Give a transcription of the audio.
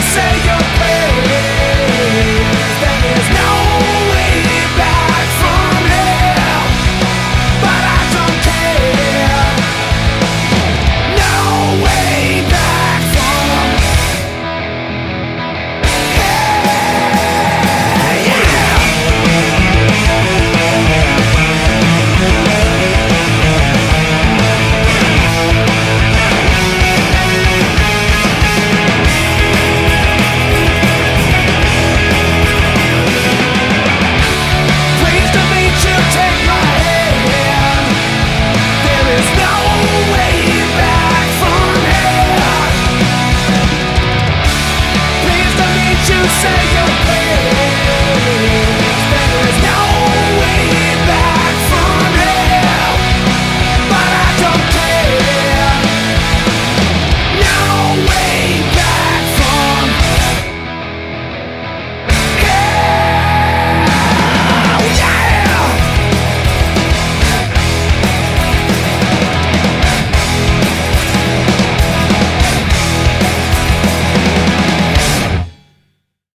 say your praise. There is no way back from here, but I don't care. No way back from here, yeah. Pleased to meet you, take my hand. There is no way back from here. Pleased to meet you, say your prayer.